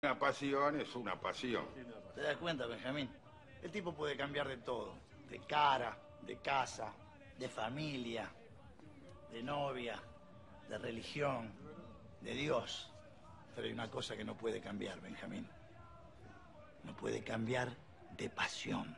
Una pasión es una pasión. ¿Te das cuenta, Benjamín? El tipo puede cambiar de todo. De cara, de casa, de familia, de novia, de religión, de Dios. Pero hay una cosa que no puede cambiar, Benjamín. No puede cambiar de pasión.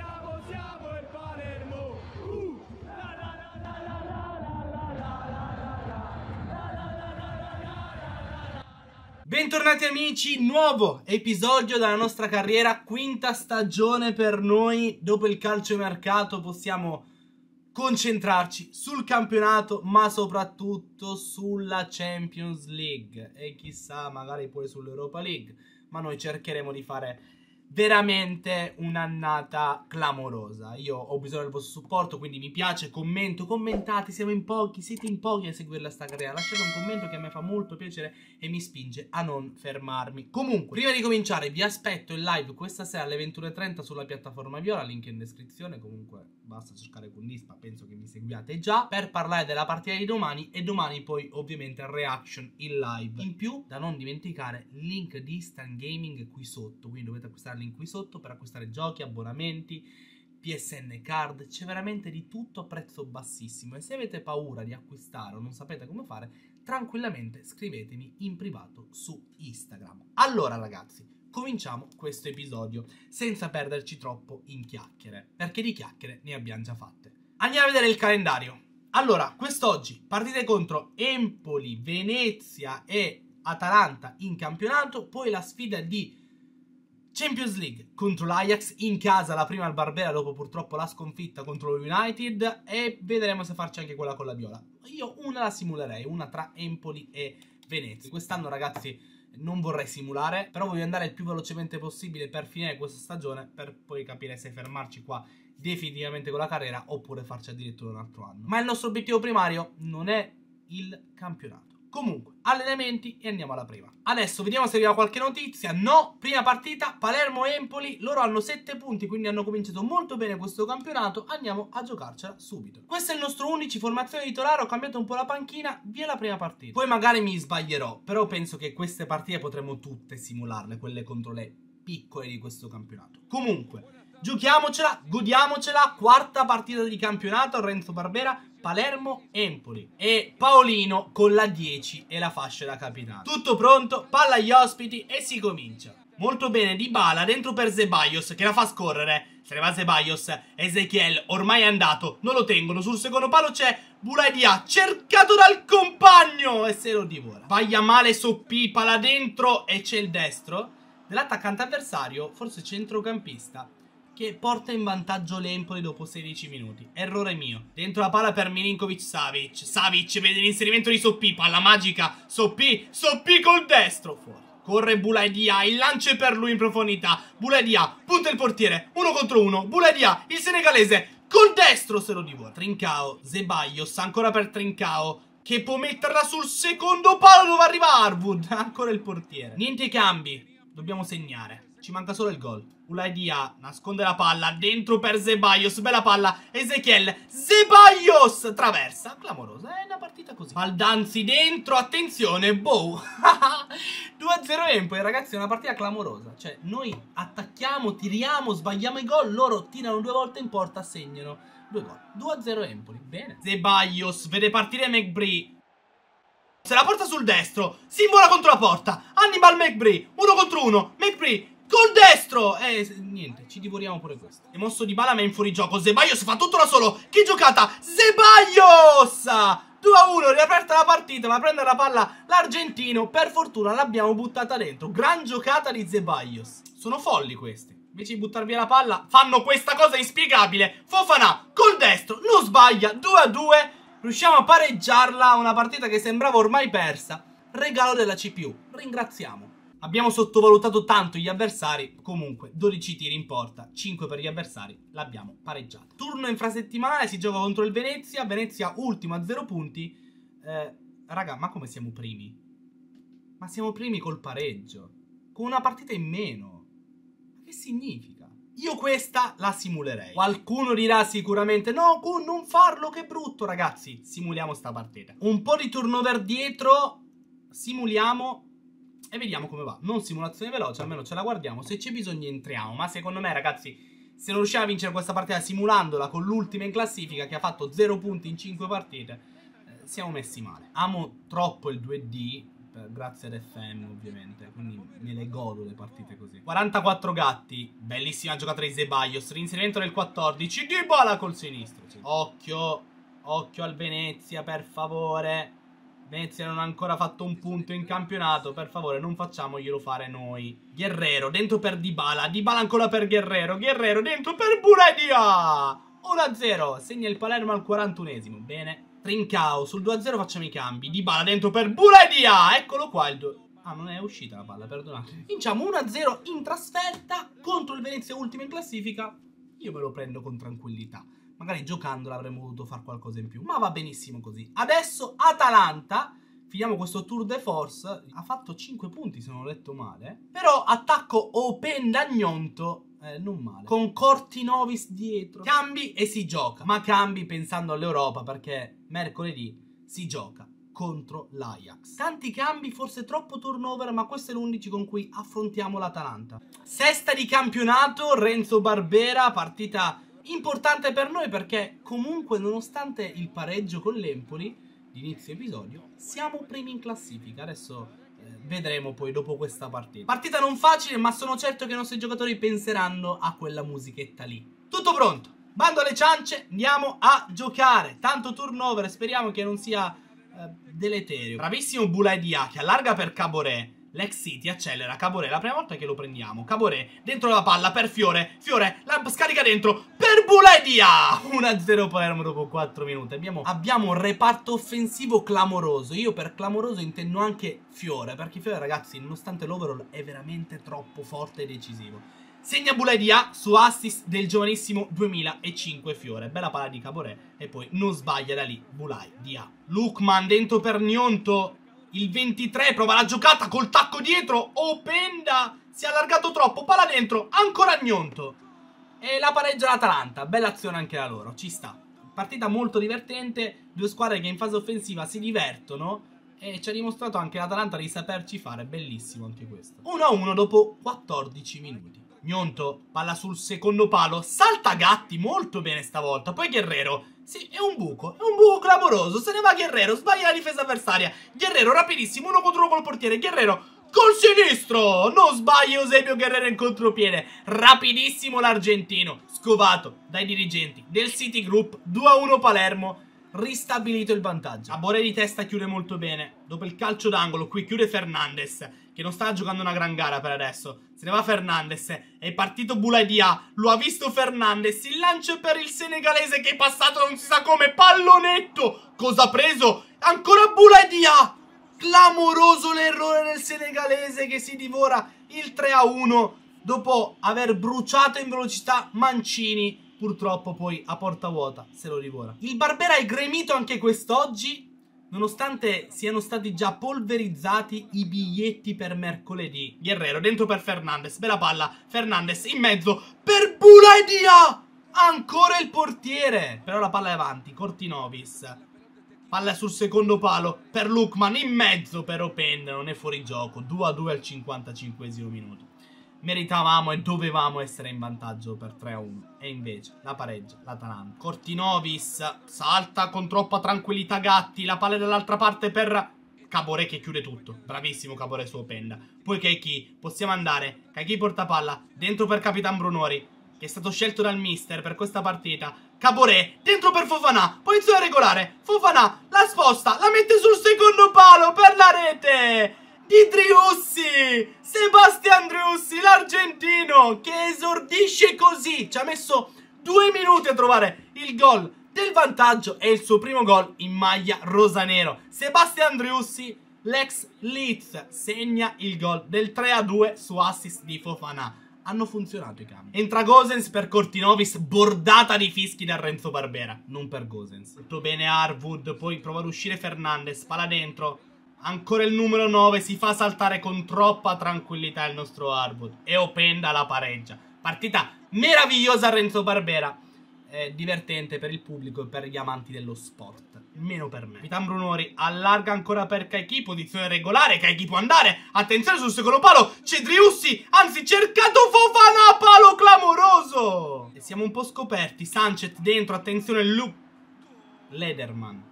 Bentornati amici, nuovo episodio della nostra carriera, quinta stagione per noi. Dopo il calciomercato possiamo concentrarci sul campionato, ma soprattutto sulla Champions League e chissà magari poi sull'Europa League, ma noi cercheremo di fare veramente un'annata clamorosa. Io ho bisogno del vostro supporto, quindi mi piace, commento, commentate, siamo in pochi, siete in pochi a seguire sta carriera, lasciate un commento che a me fa molto piacere e mi spinge a non fermarmi. Comunque, prima di cominciare vi aspetto in live questa sera alle 21:30 sulla piattaforma Viola, link in descrizione, comunque basta cercare Kundispa, penso che mi seguiate già, per parlare della partita di domani e domani poi ovviamente reaction in live. In più, da non dimenticare, link di Instant Gaming qui sotto, quindi dovete acquistare il link qui sotto per acquistare giochi, abbonamenti, PSN card, c'è veramente di tutto a prezzo bassissimo e se avete paura di acquistare o non sapete come fare, tranquillamente scrivetemi in privato su Instagram. Allora ragazzi, cominciamo questo episodio senza perderci troppo in chiacchiere, perché di chiacchiere ne abbiamo già fatte. Andiamo a vedere il calendario. Allora, quest'oggi partite contro Empoli, Venezia e Atalanta in campionato, poi la sfida di Champions League contro l'Ajax in casa, la prima al Barbera dopo purtroppo la sconfitta contro lo United, e vedremo se farci anche quella con la Viola. Io una la simulerei, una tra Empoli e Venezia. Quest'anno ragazzi non vorrei simulare, però voglio andare il più velocemente possibile per finire questa stagione, per poi capire se fermarci qua definitivamente con la carriera oppure farci addirittura un altro anno. Ma il nostro obiettivo primario non è il campionato. Comunque, allenamenti e andiamo alla prima. Adesso vediamo se arriva qualche notizia. No, prima partita, Palermo-Empoli. Loro hanno 7 punti, quindi hanno cominciato molto bene questo campionato. Andiamo a giocarcela subito. Questo è il nostro 11, formazione titolare. Ho cambiato un po' la panchina, via la prima partita. Poi magari mi sbaglierò, però penso che queste partite potremmo tutte simularle, quelle contro le piccole di questo campionato. Comunque, giochiamocela, godiamocela. Quarta partita di campionato, Renzo Barbera, Palermo-Empoli e Paolino con la 10 e la fascia da capitano. Tutto pronto, palla agli ospiti e si comincia. Molto bene, Dybala dentro per Ceballos che la fa scorrere. Se ne va Ceballos, Ezequiel ormai è andato, non lo tengono. Sul secondo palo c'è Boulaye Dia, cercato dal compagno e se lo divora. Sbaglia male Soppipa là dentro e c'è il destro dell'attaccante avversario, forse centrocampista, che porta in vantaggio l'Empoli dopo 16 minuti. Errore mio. Dentro la palla per Milinkovic-Savic. Savic vede l'inserimento di Soppi, palla magica. Soppi col destro. Fuori. Corre Boulaye Dia, il lancio è per lui in profondità. Boulaye Dia, punta il portiere, 1 contro 1. Boulaye Dia, il senegalese, col destro se lo divora. Trincao, Ceballos, ancora per Trincao, che può metterla sul secondo palo dove arriva Harwood. Ancora il portiere. Niente cambi, dobbiamo segnare. Ci manca solo il gol. Boulaye Dia nasconde la palla dentro per Ceballos. Bella palla. Ezequiel. Ceballos traversa. Clamorosa. È una partita così. Baldanzi dentro. Attenzione. Boh. 2-0 Empoli, ragazzi. È una partita clamorosa. Cioè, noi attacchiamo, tiriamo, sbagliamo i gol. Loro tirano 2 volte in porta, segnano 2 gol. 2-0 Empoli. Bene. Ceballos vede partire McBride. Se la porta sul destro. Si invola contro la porta. Hannibal McBride. 1 contro 1. McBride col destro! Niente, ci divoriamo pure questo. È mosso Dybala ma è in fuorigioco. Ceballos fa tutto da solo. Che giocata! Ceballos! 2-1, riaperta la partita, ma prende la palla l'argentino. Per fortuna l'abbiamo buttata dentro. Gran giocata di Ceballos. Sono folli questi. Invece di buttar via la palla, fanno questa cosa inspiegabile. Fofana col destro, non sbaglia. 2-2. Riusciamo a pareggiarla. Una partita che sembrava ormai persa. Regalo della CPU. Ringraziamo. Abbiamo sottovalutato tanto gli avversari. Comunque 12 tiri in porta, 5 per gli avversari. L'abbiamo pareggiata. Turno infrasettimanale, si gioca contro il Venezia. Venezia ultimo a 0 punti. Raga, ma come siamo primi? Ma siamo primi col pareggio, con una partita in meno. Che significa? Io questa la simulerei. Qualcuno dirà sicuramente no, non farlo, che brutto. Ragazzi, simuliamo sta partita. Un po' di turnover dietro. Simuliamo e vediamo come va. Non simulazione veloce, almeno ce la guardiamo. Se c'è bisogno entriamo. Ma secondo me, ragazzi, se non riusciamo a vincere questa partita simulandola con l'ultima in classifica, che ha fatto 0 punti in 5 partite, siamo messi male. Amo troppo il 2D, grazie ad FM ovviamente, quindi me le godo le partite così. 44 gatti, bellissima giocata di Ceballos, reinserimento nel 14, Dybala col sinistro. Occhio, occhio al Venezia, per favore. Venezia non ha ancora fatto un punto in campionato, per favore non facciamoglielo fare noi. Guerrero, dentro per Dybala, Dybala ancora per Guerrero, Guerrero dentro per Buledia. 1-0, segna il Palermo al 41esimo, bene. Trincao, sul 2-0 facciamo i cambi. Dybala dentro per Buledia. Eccolo qua il 2. Ah, non è uscita la palla, perdonate. Vinciamo 1-0 in trasferta contro il Venezia ultimo in classifica. Io me lo prendo con tranquillità. Magari giocando l'avremmo voluto fare qualcosa in più, ma va benissimo così. Adesso Atalanta. Finiamo questo tour de force. Ha fatto 5 punti se non ho letto male. Però attacco open da Gnonto. Non male. Con Cortinovis dietro. Cambi e si gioca. Ma cambi pensando all'Europa, perché mercoledì si gioca contro l'Ajax. Tanti cambi, forse troppo turnover, ma questo è l'11 con cui affrontiamo l'Atalanta. Sesta di campionato, Renzo Barbera, partita importante per noi perché comunque nonostante il pareggio con l'Empoli di inizio episodio siamo primi in classifica. Adesso vedremo poi dopo questa partita. Partita non facile, ma sono certo che i nostri giocatori penseranno a quella musichetta lì. Tutto pronto, bando alle ciance, andiamo a giocare. Tanto turnover, speriamo che non sia deleterio. Bravissimo Buledia che allarga per Caboret. L'ex City accelera, Caboret, la prima volta che lo prendiamo. Caboret, dentro la palla per Fiore. Fiore, la scarica dentro per Buledia. 1-0 Palermo dopo 4 minuti. Abbiamo un reparto offensivo clamoroso. Io per clamoroso intendo anche Fiore, perché Fiore, ragazzi, nonostante l'overall è veramente troppo forte e decisivo. Segna Buledia su assist del giovanissimo 2005 Fiore. Bella palla di Caboret e poi non sbaglia da lì Buledia. Lukman dentro per Gnonto. Il 23 prova la giocata col tacco dietro. Openda, si è allargato troppo, palla dentro, ancora Gnonto. E la pareggia l'Atalanta, bella azione anche da loro, ci sta. Partita molto divertente, due squadre che in fase offensiva si divertono. E ci ha dimostrato anche l'Atalanta di saperci fare, bellissimo anche questo. 1-1 dopo 14 minuti. Gnonto, palla sul secondo palo, salta Gatti molto bene stavolta, poi Guerrero. Sì, è un buco clamoroso, se ne va Guerrero, sbaglia la difesa avversaria. Guerrero rapidissimo, 1 contro 1 col portiere, Guerrero col sinistro, non sbaglia Eusebio Guerrero in contropiede. Rapidissimo l'argentino, scovato dai dirigenti del City Group. 2-1 Palermo, ristabilito il vantaggio. Caboret di testa chiude molto bene, dopo il calcio d'angolo qui chiude Fernandes, che non sta giocando una gran gara per adesso. Se ne va Fernandes, è partito Buledia, lo ha visto Fernandes, il lancio per il senegalese che è passato non si sa come, pallonetto, cosa ha preso? Ancora Buledia, clamoroso l'errore del senegalese che si divora il 3-1 dopo aver bruciato in velocità Mancini, purtroppo poi a porta vuota se lo divora. Il Barbera è gremito anche quest'oggi, nonostante siano stati già polverizzati i biglietti per mercoledì. Guerrero dentro per Fernandes, bella palla, Fernandes in mezzo per Buledia, ancora il portiere, però la palla è avanti, Cortinovis, palla sul secondo palo per Lukman, in mezzo per Openda, non è fuori gioco. 2-2 al 55esimo minuto. Meritavamo e dovevamo essere in vantaggio per 3-1 e invece la pareggia l'Atalanta. Cortinovis salta con troppa tranquillità Gatti, la palla dall'altra parte per Caboret che chiude tutto. Bravissimo Caboret su Openda. Poi Keiki, possiamo andare. Keiki porta palla dentro per Capitan Brunori, che è stato scelto dal mister per questa partita. Caboret dentro per Fofana, posizione regolare, Fofana la sposta, la mette sul secondo palo per la rete di Driussi, Sebastian Driussi, l'argentino, che esordisce così. Ci ha messo 2 minuti a trovare il gol del vantaggio e il suo primo gol in maglia rosanero. Sebastian Driussi, l'ex Leeds, segna il gol del 3-2 su assist di Fofana. Hanno funzionato i cambi. Entra Gosens per Cortinovis, bordata di fischi da Renzo Barbera, non per Gosens. Tutto bene Harwood, poi prova ad uscire Fernandes, palla dentro. Ancora il numero 9, si fa saltare con troppa tranquillità il nostro Harwood e Openda la pareggia. Partita meravigliosa a Renzo Barbera, divertente per il pubblico e per gli amanti dello sport. meno per me. Capitan Brunori allarga ancora per Kaiki, posizione regolare, Kaiki può andare, attenzione sul secondo palo, Cedriussi, anzi cercato Fofana, palo clamoroso! E siamo un po' scoperti, Sanchez dentro, attenzione Lederman.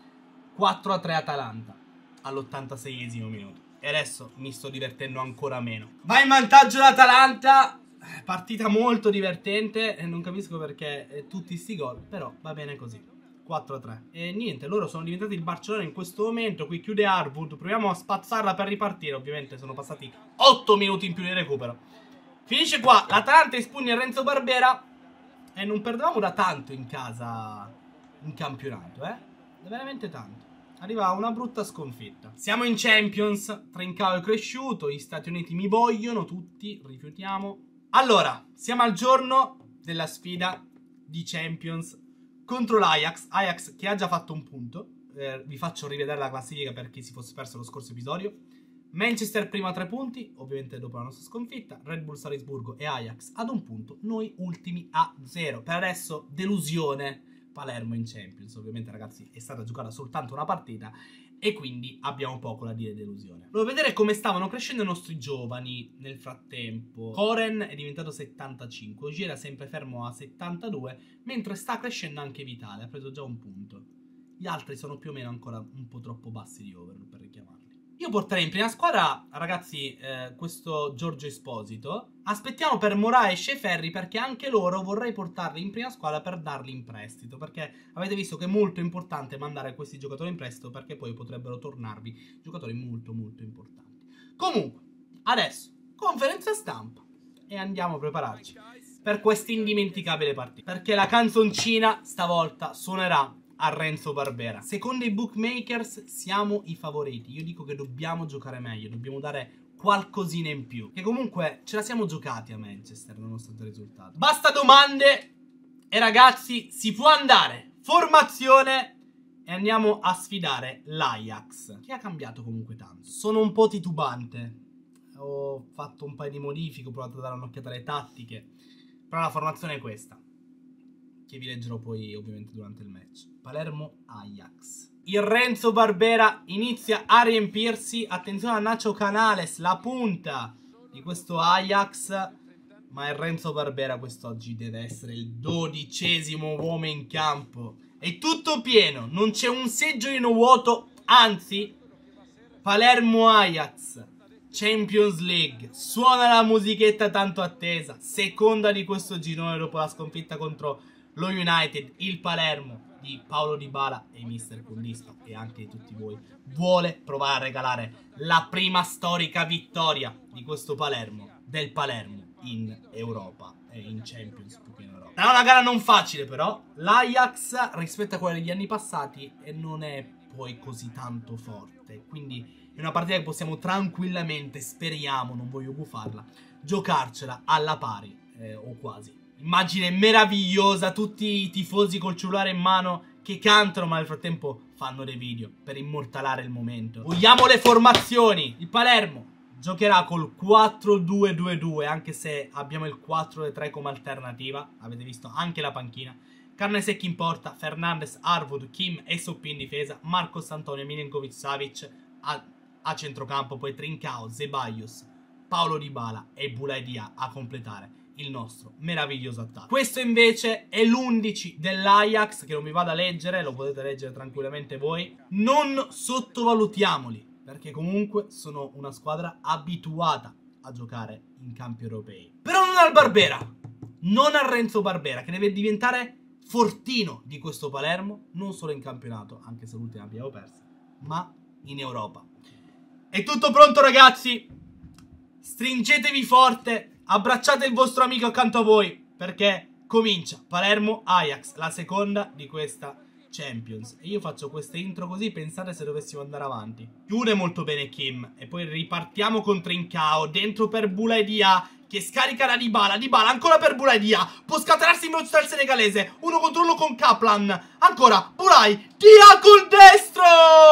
4-3 Atalanta all'86esimo minuto. E adesso mi sto divertendo ancora meno. Va in vantaggio l'Atalanta. Partita molto divertente e non capisco perché tutti sti gol, però va bene così. 4-3. E niente, loro sono diventati il Barcellona in questo momento. Qui chiude Harwood, proviamo a spazzarla per ripartire. Ovviamente sono passati 8 minuti in più di recupero. Finisce qua, l'Atalanta espugna Renzo Barbera. E non perdevamo da tanto in casa in campionato, veramente tanto. Arriva una brutta sconfitta. Siamo in Champions, Trincao è cresciuto, gli Stati Uniti mi vogliono, tutti, rifiutiamo. Allora, siamo al giorno della sfida di Champions contro l'Ajax. Ajax che ha già fatto un punto. Vi faccio rivedere la classifica per chi si fosse perso lo scorso episodio. Manchester prima a 3 punti, ovviamente dopo la nostra sconfitta. Red Bull Salisburgo e Ajax ad 1 punto. Noi ultimi a 0. Per adesso delusione. Palermo in Champions, ovviamente ragazzi è stata giocata soltanto una partita e quindi abbiamo poco da dire delusione. Volevo vedere come stavano crescendo i nostri giovani nel frattempo. Koren è diventato 75, Ogier era sempre fermo a 72, mentre sta crescendo anche Vitale, ha preso già 1 punto. Gli altri sono più o meno ancora un po' troppo bassi di overall per richiamarli. Io porterei in prima squadra, ragazzi, questo Giorgio Esposito. Aspettiamo per Moraes e Ferri perché anche loro vorrei portarli in prima squadra per darli in prestito. Perché avete visto che è molto importante mandare questi giocatori in prestito perché poi potrebbero tornarvi giocatori molto molto importanti. Comunque, adesso, conferenza stampa e andiamo a prepararci per questa indimenticabile partita. Perché la canzoncina stavolta suonerà a Renzo Barbera. Secondo i bookmakers siamo i favoriti. Io dico che dobbiamo giocare meglio, dobbiamo dare qualcosina in più. Che comunque ce la siamo giocati a Manchester nonostante il risultato. Basta domande e ragazzi si può andare. Formazione e andiamo a sfidare l'Ajax, che ha cambiato comunque tanto. Sono un po' titubante. Ho fatto un paio di modifiche, ho provato a dare un'occhiata alle tattiche. Però la formazione è questa, che vi leggerò poi ovviamente durante il match. Palermo-Ajax. Il Renzo Barbera inizia a riempirsi. Attenzione a Nacho Canales, la punta di questo Ajax. Ma il Renzo Barbera quest'oggi deve essere il 12esimo uomo in campo. È tutto pieno, non c'è un seggiolino vuoto. Anzi, Palermo-Ajax, Champions League. Suona la musichetta tanto attesa. Seconda di questo girone dopo la sconfitta contro lo United. Il Palermo di Paolo Dybala e Mister Condisco e anche di tutti voi vuole provare a regalare la prima storica vittoria di questo Palermo, del Palermo in Europa e in Champions più che in Europa. È una gara non facile però. L'Ajax rispetto a quella degli anni passati non è poi così tanto forte, quindi è una partita che possiamo tranquillamente, speriamo, non voglio gufarla, giocarcela alla pari o quasi. Immagine meravigliosa, tutti i tifosi col cellulare in mano che cantano ma nel frattempo fanno dei video per immortalare il momento. Vogliamo le formazioni. Il Palermo giocherà col 4-2-2-2 anche se abbiamo il 4-3 come alternativa. Avete visto anche la panchina. Carne secchi in porta, Fernandes, Harwood, Kim e Soppi in difesa, Marcos Antonio, Milenkovic Savic a centrocampo, poi Trincao, Ceballos, Paolo Dybala e Boulaye Dia a completare il nostro meraviglioso attacco. Questo invece è l'11 dell'Ajax, che non vi vado a leggere, lo potete leggere tranquillamente voi. Non sottovalutiamoli, perché comunque sono una squadra abituata a giocare in campi europei. Però non al Barbera, non al Renzo Barbera, che deve diventare fortino di questo Palermo, non solo in campionato, anche se l'ultima abbiamo persa, ma in Europa. È tutto pronto ragazzi, stringetevi forte. Abbracciate il vostro amico accanto a voi, perché comincia Palermo-Ajax, la seconda di questa Champions. E io faccio queste intro così, pensate se dovessimo andare avanti. Chiude molto bene Kim, e poi ripartiamo con Trincao, dentro per Boulaye Dia, che scarica da Dybala, Dybala ancora per Boulaye Dia, può scatenarsi in velocità il senegalese, 1 contro 1 con Kaplan, ancora Boulaye Dia col destro!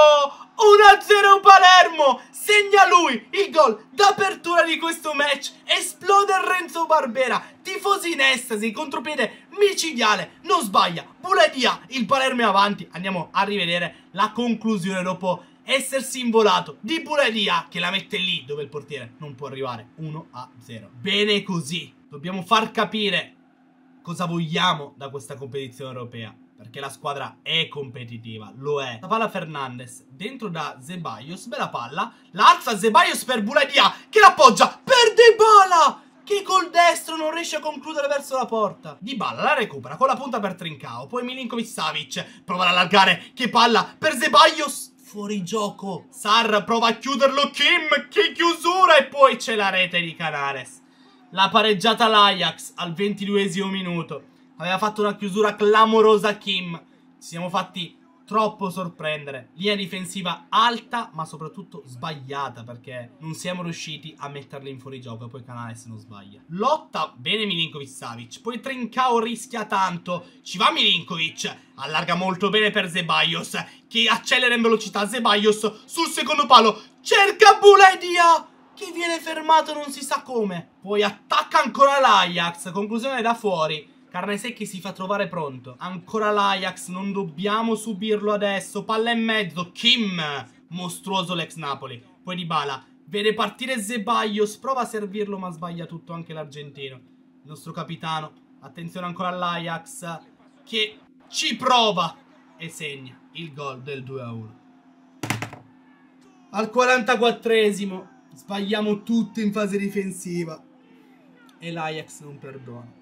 1-0 Palermo, segna lui il gol d'apertura di questo match, esplode Renzo Barbera, tifosi in estasi, contropiede micidiale, non sbaglia, Bouladia, il Palermo è avanti. Andiamo a rivedere la conclusione dopo essersi involato di Bouladia, che la mette lì dove il portiere non può arrivare, 1-0. Bene così, dobbiamo far capire cosa vogliamo da questa competizione europea, perché la squadra è competitiva, lo è. La palla Fernandes, dentro da Zeballos, bella palla, la alza Zeballos per Bouladia, che l'appoggia per Dybala, che col destro non riesce a concludere verso la porta. Dybala la recupera con la punta per Trincao, poi Milinkovic-Savic prova ad allargare, che palla per Zeballos, fuori gioco. Sarr prova a chiuderlo, Kim, che chiusura, e poi c'è la rete di Canales. La pareggiata l'Ajax al 22esimo minuto. Aveva fatto una chiusura clamorosa Kim. Ci siamo fatti troppo sorprendere. Linea difensiva alta, ma soprattutto sbagliata, perché non siamo riusciti a metterli in fuorigioco. E poi Canales non sbaglia. Lotta bene Milinkovic-Savic. Poi Trincao rischia tanto. Ci va Milinkovic. Allarga molto bene per Zeballos, che accelera in velocità. Zeballos sul secondo palo. Cerca Bouladia, che viene fermato non si sa come. Poi attacca ancora l'Ajax. Conclusione da fuori. Carnesecchi si fa trovare pronto. Ancora l'Ajax, non dobbiamo subirlo adesso. Palla in mezzo, Kim, mostruoso l'ex Napoli. Poi Dybala vede partire Zeballos, prova a servirlo ma sbaglia tutto anche l'argentino. Il nostro capitano, attenzione ancora all'Ajax, che ci prova e segna il gol del 2-1. Al 44esimo sbagliamo tutto in fase difensiva e l'Ajax non perdona.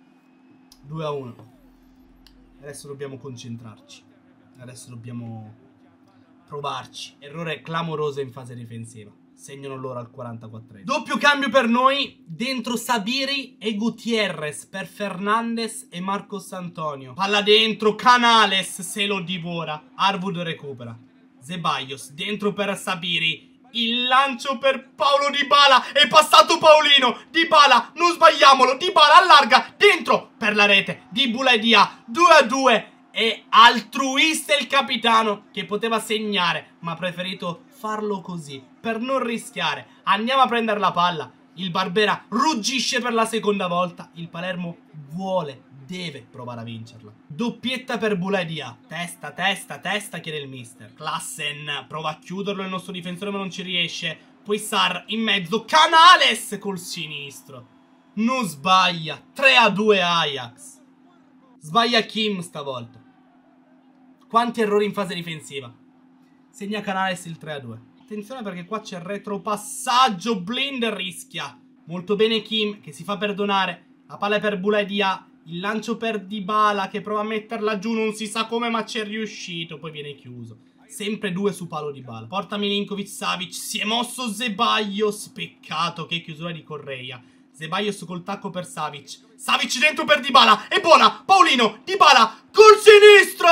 2-1. Adesso dobbiamo concentrarci. Adesso dobbiamo provarci. Errore clamoroso in fase difensiva. Segnano loro al 44esimo. Doppio cambio per noi. Dentro Sabiri e Gutierrez per Fernandes e Marcos Antonio. Palla dentro, Canales se lo divora. Harwood recupera. Zeballos dentro per Sabiri. Il lancio per Paulo Dybala. È passato Paolino. Dybala, non sbagliamolo. Dybala allarga dentro per la rete di Bouladia. 2-2. È altruista il capitano, che poteva segnare, ma ha preferito farlo così per non rischiare. Andiamo a prendere la palla. Il Barbera ruggisce per la seconda volta. Il Palermo vuole, deve provare a vincerla. Doppietta per Bouladia. Testa, testa, testa, chiede il mister. Klassen prova a chiuderlo il nostro difensore ma non ci riesce. Poi Sarr in mezzo. Canales col sinistro. Non sbaglia. 3-2 Ajax. Sbaglia Kim stavolta. Quanti errori in fase difensiva. Segna Canales il 3-2. Attenzione perché qua c'è il retropassaggio. Blind rischia. Molto bene Kim, che si fa perdonare. La palla è per Bouladia. Il lancio per Dybala, che prova a metterla giù, non si sa come ma ci è riuscito. Poi viene chiuso. Sempre 2 su palo Dybala. Porta Milinkovic-Savic. Si è mosso Zeballos. Peccato, che chiusura di Correia. Zeballos col tacco per Savic. Savic dentro per Dybala. È buona. Paolino. Dybala col sinistro.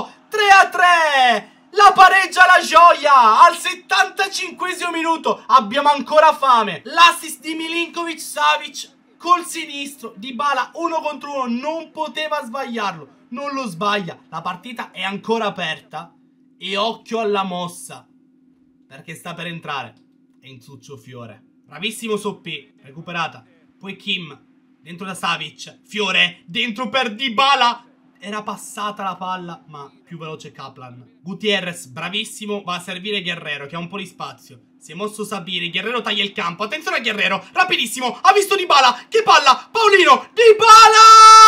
3-3. La pareggia la gioia. Al 75esimo minuto. Abbiamo ancora fame. L'assist di Milinkovic-Savic col sinistro. Dybala 1 contro 1. Non poteva sbagliarlo. Non lo sbaglia. La partita è ancora aperta. E occhio alla mossa, perché sta per entrare. È in Succio Fiore. Bravissimo Soppi. Recuperata. Poi Kim dentro da Savic. Fiore dentro per Dybala. Era passata la palla, ma più veloce Kaplan. Gutierrez, bravissimo, va a servire Guerrero, che ha un po' di spazio. Si è mosso Sabiri, Guerrero taglia il campo. Attenzione a Guerrero, rapidissimo, ha visto Dybala. Che palla, Paolino, Dybala!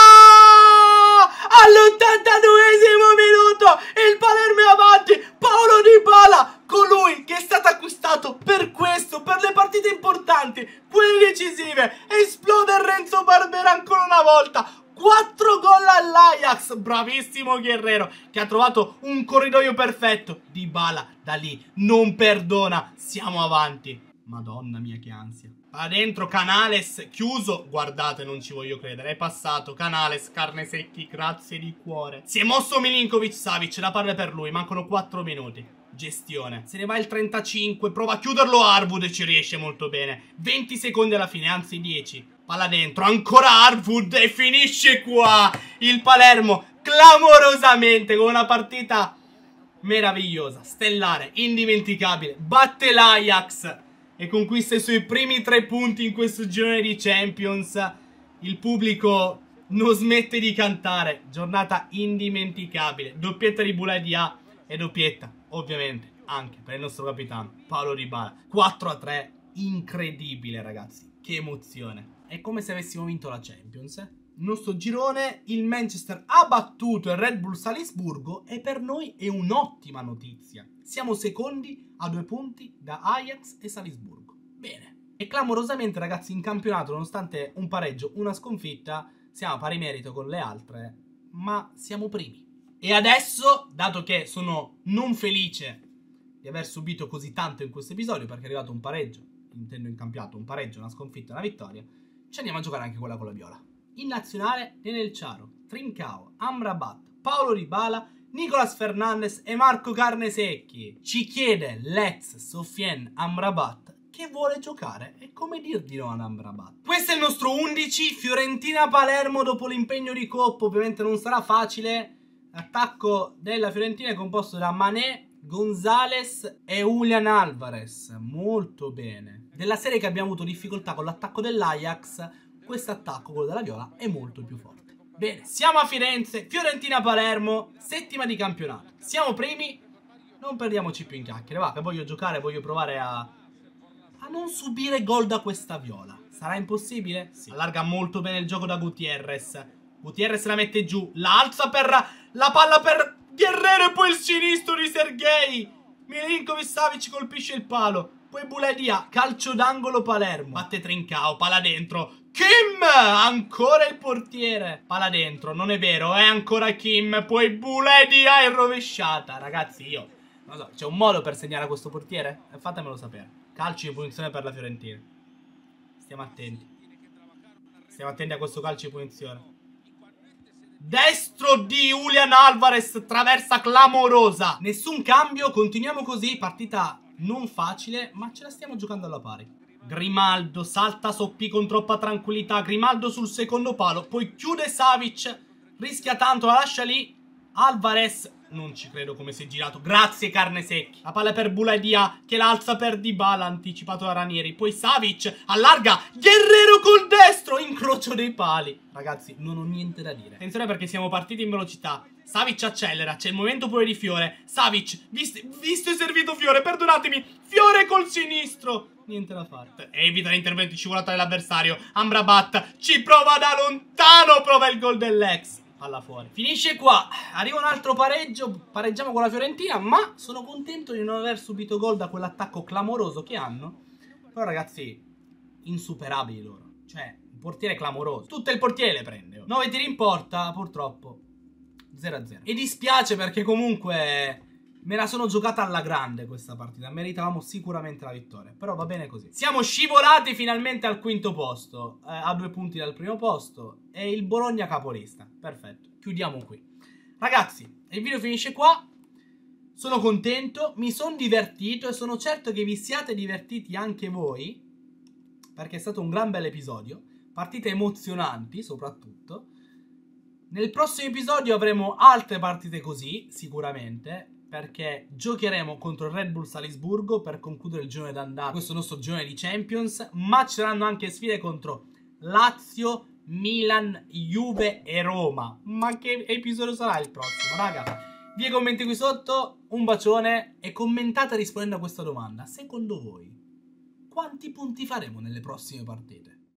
All'82esimo minuto, il Palermo è avanti. Paulo Dybala, colui che è stato acquistato per questo, per le partite importanti, quelle decisive. Esplode Renzo Barbera ancora una volta. 4 gol all'Ajax. Bravissimo Guerrero, che ha trovato un corridoio perfetto. Dybala da lì non perdona. Siamo avanti. Madonna mia che ansia. Va dentro Canales, chiuso. Guardate, non ci voglio credere. È passato Canales, Carnesecchi, grazie di cuore. Si è mosso Milinkovic-Savic, la palla per lui. Mancano 4 minuti. Gestione. Se ne va il 35. Prova a chiuderlo Harwood e ci riesce molto bene. 20 secondi alla fine, anzi 10. Palla dentro, ancora Harwood e finisce qua. Il Palermo clamorosamente, con una partita meravigliosa, stellare, indimenticabile, batte l'Ajax e conquista i suoi primi 3 punti in questo girone di Champions. il pubblico non smette di cantare. Giornata indimenticabile. Doppietta di Boulaye Dia e doppietta, ovviamente, anche per il nostro capitano Paulo Dybala. 4-3, incredibile ragazzi, che emozione. È come se avessimo vinto la Champions, Il nostro girone, il Manchester ha battuto il Red Bull Salisburgo e per noi è un'ottima notizia. Siamo secondi a 2 punti da Ajax e Salisburgo. Bene. E clamorosamente ragazzi in campionato, nonostante un pareggio, una sconfitta, siamo a pari merito con le altre, ma siamo primi. E adesso, dato che sono non felice di aver subito così tanto in questo episodio, perché è arrivato un pareggio, intendo in campionato, un pareggio, una sconfitta e una vittoria, ci andiamo a giocare anche quella con la viola. In nazionale, Nenel Charo, Trincao, Amrabat, Paulo Dybala, Nicolas Fernandes e Marco Carnesecchi. Ci chiede l'ex Sofiane Amrabat che vuole giocare e come dir di no ad Amrabat. Questo è il nostro 11, Fiorentina-Palermo dopo l'impegno di Coppa, ovviamente non sarà facile. L'attacco della Fiorentina è composto da Mané, Gonzalez e Julian Alvarez. Molto bene. Della serie che abbiamo avuto difficoltà con l'attacco dell'Ajax, questo attacco, quello della Viola, è molto più forte. Bene, siamo a Firenze, Fiorentina-Palermo, settima di campionato. Siamo primi, non perdiamoci più in chiacchiere, va, che voglio giocare, voglio provare a non subire gol da questa Viola. Sarà impossibile? Sì. Allarga molto bene il gioco da Gutierrez. Gutierrez la mette giù, la alza per la palla per Guerrero e poi il sinistro di Sergei. Milinkovic-Savic colpisce il palo. Poi Boulaye Dia, calcio d'angolo Palermo. Batte Trincao, palla dentro. Kim! Ancora il portiere. Palla dentro, non è vero, è ancora Kim. Poi Boulaye Dia in rovesciata. Ragazzi, io non so, c'è un modo per segnare a questo portiere? Fatemelo sapere. Calcio di punizione per la Fiorentina. Stiamo attenti. Stiamo attenti a questo calcio di punizione. Destro di Julian Alvarez, traversa clamorosa. Nessun cambio, continuiamo così. Partita non facile, ma ce la stiamo giocando alla pari. Grimaldo salta Soppi con troppa tranquillità. Grimaldo sul secondo palo, poi chiude Savic, rischia tanto, la lascia lì. Alvarez, non ci credo come si è girato. Grazie Carnesecchi. La palla per Boulaye Dia che l'alza per Dybala, anticipato da Ranieri. Poi Savic allarga, Guerrero col destro, incrocio dei pali. Ragazzi, non ho niente da dire. Attenzione perché siamo partiti in velocità. Savic accelera, c'è il momento pure di Fiore. Savic, visto e servito Fiore, perdonatemi. Fiore col sinistro. Niente da fare. Evita l'intervento scivolata dell'avversario. Amrabat ci prova da lontano, prova il gol dell'ex. Palla fuori. Finisce qua. Arriva un altro pareggio. Pareggiamo con la Fiorentina, ma sono contento di non aver subito gol da quell'attacco clamoroso che hanno. Però ragazzi, insuperabili loro. Cioè, un portiere clamoroso. Tutte il portiere le prende. 9 tiri in porta, purtroppo 0-0. E dispiace perché comunque me la sono giocata alla grande questa partita. Meritavamo sicuramente la vittoria, però va bene così. Siamo scivolati finalmente al quinto posto, a 2 punti dal primo posto. E il Bologna capolista. Perfetto, chiudiamo qui. Ragazzi, il video finisce qua. Sono contento, mi sono divertito e sono certo che vi siate divertiti anche voi, perché è stato un gran bel episodio. Partite emozionanti soprattutto. Nel prossimo episodio avremo altre partite così, sicuramente, perché giocheremo contro il Red Bull Salisburgo per concludere il girone d'andata, questo nostro girone di Champions, ma ci saranno anche sfide contro Lazio, Milan, Juve e Roma. Ma che episodio sarà il prossimo, raga? Via commenti qui sotto, un bacione e commentate rispondendo a questa domanda. Secondo voi, quanti punti faremo nelle prossime partite?